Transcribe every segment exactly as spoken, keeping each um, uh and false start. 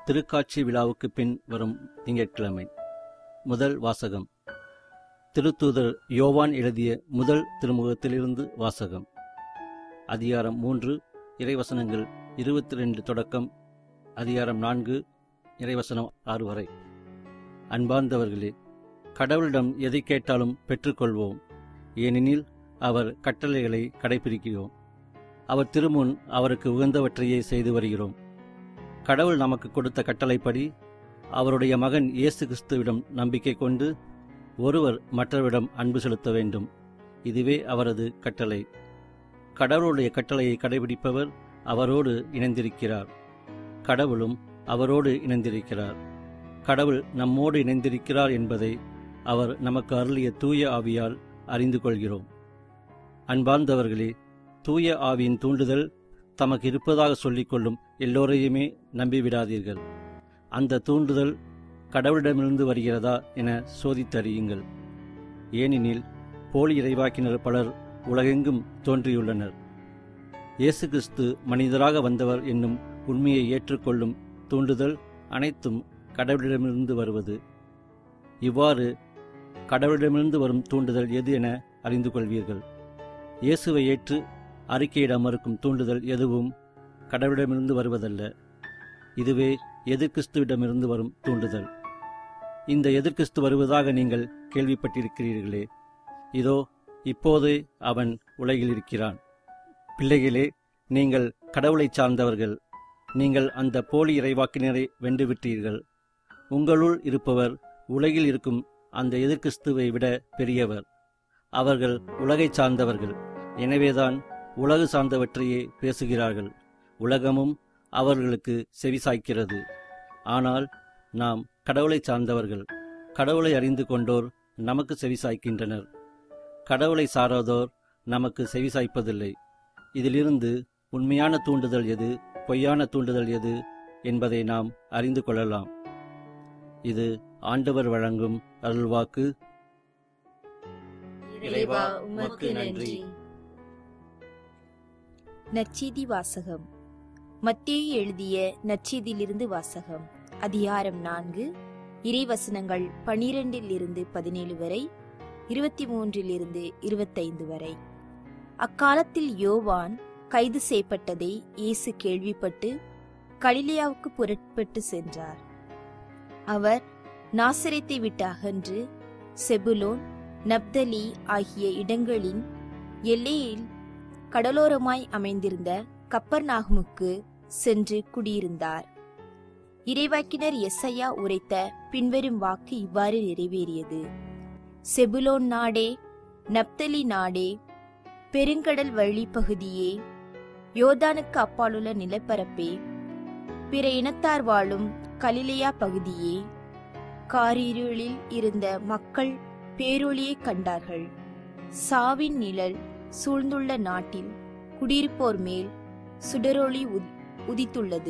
திருக்காட்சி விழாவுக்கு பின் வரும் திங்கட்கிழமை. முதல் வாசகம் திருத்தூதர் யோவான் எழுதிய முதல் திருமுகத்திலிருந்து வாசகம். அதிகாரம் மூன்று, இறைவசனங்கள் இருபத்தி ரெண்டு தொடக்கம் அதிகாரம் நான்கு, இறைவசனம் ஆறு வரை. அன்பார்ந்தவர்களே, கடவுளிடம் எதை கேட்டாலும் பெற்றுக்கொள்வோம், ஏனெனில் அவர் கட்டளைகளை கடைபிடிக்கிறோம். அவர் திருமுன் அவருக்கு உகந்தவற்றையே செய்து வருகிறோம். கடவுள் நமக்கு கொடுத்த கட்டளைப்படி அவருடைய மகன் இயேசு கிறிஸ்துவிடம் நம்பிக்கை கொண்டு ஒருவர் மற்றவரிடம் அன்பு செலுத்த வேண்டும். இதுவே அவரது கட்டளை. கடவுளுடைய கட்டளையை கடைபிடிப்பவர் அவரோடு இணைந்திருக்கிறார், கடவுளும் அவரோடு இணைந்திருக்கிறார். கடவுள் நம்மோடு இணைந்திருக்கிறார் என்பதை அவர் நமக்கு அருளிய தூய ஆவியால் அறிந்து கொள்கிறோம். அன்பார்ந்தவர்களே, தூய ஆவியின் தூண்டுதல் தமக்கு இருப்பதாக சொல்லிக்கொள்ளும் எல்லோரையுமே நம்பிவிடாதீர்கள். அந்த தூண்டுதல் கடவுளிடமிருந்து வருகிறதா என சோதித்தறியுங்கள். ஏனெனில் போலி இறைவாக்கினர் பலர் உலகெங்கும் தோன்றியுள்ளனர். இயேசு கிறிஸ்து மனிதராக வந்தவர் என்னும் உண்மையை ஏற்றுக்கொள்ளும் தூண்டுதல் அனைத்தும் கடவுளிடமிருந்து வருவது. இவ்வாறு கடவுளிடமிருந்து வரும் தூண்டுதல் எது என அறிந்து கொள்வீர்கள். இயேசுவை ஏற்று அறிக்கையிட மறுக்கும் தூண்டுதல் எதுவும் கடவுளிடமிருந்து வருவதல்ல. இதுவே எதிர்கிறிஸ்துவிடமிருந்து வரும் தூண்டுதல். இந்த எதிர்கிறிஸ்து வருவதாக நீங்கள் கேள்விப்பட்டிருக்கிறீர்களே, இதோ இப்போதே அவன் உலகில் இருக்கிறான். பிள்ளைகளே, நீங்கள் கடவுளை சார்ந்தவர்கள். நீங்கள் அந்த போலி இறைவாக்கினரை வென்றுவிட்டீர்கள். உங்களுள் இருப்பவர் உலகில் இருக்கும் அந்த எதிர்கிறிஸ்துவை விட பெரியவர். அவர்கள் உலகை சார்ந்தவர்கள், எனவேதான் உலகு சார்ந்தவற்றையே பேசுகிறார்கள். உலகமும் அவர்களுக்கு செவிசாய்க்கிறது. ஆனால் நாம் கடவுளை சார்ந்தவர்கள். கடவுளை அறிந்து கொண்டோர் நமக்கு செவிசாய்க்கின்றனர். கடவுளை சாராதோர் நமக்கு செவிசாய்ப்பதில்லை. இதிலிருந்து உண்மையான தூண்டுதல் எது, பொய்யான தூண்டுதல் எது என்பதை நாம் அறிந்து கொள்ளலாம். இது ஆண்டவர் வழங்கும் அருள்வாக்கு. இறைவா, உமக்கு நன்றி. நற்செய்தி வாசகம். மத்தேயு எழுதிய நற்செய்தியிலிருந்து வாசகம். அதிகாரம் நான்கு, இறைவசனங்கள் பனிரெண்டில் இருந்து பதினேழு வரை, இருபத்தி மூன்றில் இருந்து இருபத்தைந்து வரை. அக்காலத்தில் யோவான் கைது செய்யப்பட்டதை இயேசு கேள்விப்பட்டு கலிலேயாவுக்கு புறப்பட்டு சென்றார். அவர் நாசரேத்தை விட்டு அகன்று செபுலோன், நப்தலி ஆகிய இடங்களின் எல்லையில் கடலோரமாய் அமைந்திருந்த கப்பர்நாகுமுக்கு சென்று குடியிருந்தார். இறைவாக்கினர் எசையா உரைத்த பின்வரும் வாக்கு இவ்வாறு நிறைவேறியது. செபுலோன் நாடே, நப்தலி நாடே, பெருங்கடல் வழி பகுதியே, யோர்தானுக்கு அப்பாலுள்ள நிலப்பரப்பே, பிற இனத்தார் வாழும் கலிலேயா பகுதியே, காரிருளில் இருந்த மக்கள் பேரொளியை கண்டார்கள். சாவின் நிழல் சூழ்ந்துள்ள நாட்டில் குடியிருப்போர் மேல் சுடரொளி உதித்துள்ளது.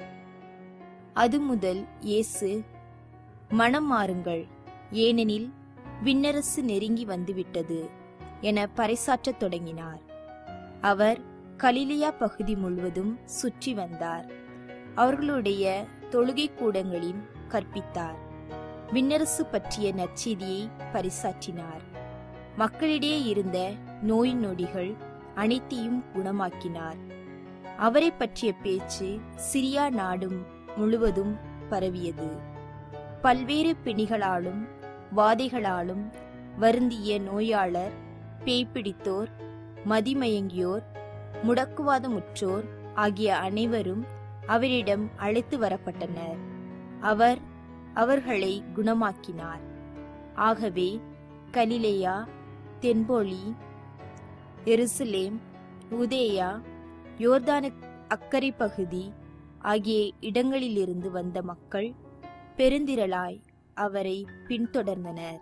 அது முதல் இயேசு, மனம் மாறுங்கள், ஏனெனில் விண்ணரசு நெருங்கி வந்துவிட்டது என பறைசாற்றத் தொடங்கினார். அவர் கலிலேயா பகுதி முழுவதும் சுற்றி வந்தார். அவர்களுடைய தொழுகை கூடங்களில் கற்பித்தார். விண்ணரசு பற்றிய நற்செய்தியை பறைசாற்றினார். மக்களிடையே இருந்த நோய் நொடிகள் அனைத்தையும் குணமாக்கினார். அவரை பற்றிய பேச்சு சிரியா நாடும் முழுவதும் பரவியது. பல்வேறு பிணிகளாலும் வாதைகளாலும் வருந்திய நோயாளர், பேய்பிடித்தோர், மதிமயங்கியோர், முடக்குவாதமுற்றோர் ஆகிய அனைவரும் அவரிடம் அழைத்து வரப்பட்டனர். அவர் அவர்களை குணமாக்கினார். ஆகவே கலிலேயா, தென்பொலி, எருசலேம், யூதேயா, யோர்தானு அக்கரை பகுதி ஆகிய இடங்களிலிருந்து வந்த மக்கள் பெருந்திரளாய் அவரை பின்தொடர்ந்தனர்.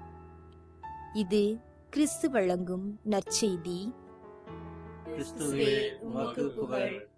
இது கிறிஸ்து வழங்கும் நற்செய்தி. கிறிஸ்துவே, உமக்கு புகழ்.